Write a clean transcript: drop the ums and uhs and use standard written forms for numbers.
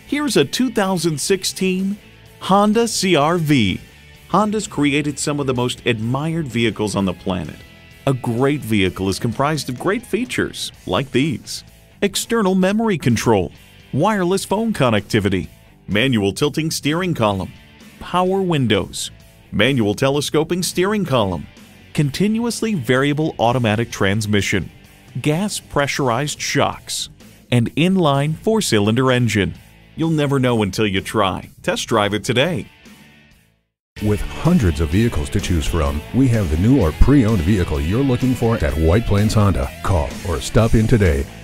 Here's a 2016 Honda CR-V. Honda's created some of the most admired vehicles on the planet. A great vehicle is comprised of great features like these: external memory control, wireless phone connectivity, manual tilting steering column, power windows, manual telescoping steering column, continuously variable automatic transmission, gas pressurized shocks, and inline 4-cylinder engine. You'll never know until you try. Test drive it today. With hundreds of vehicles to choose from, we have the new or pre-owned vehicle you're looking for at White Plains Honda. Call or stop in today.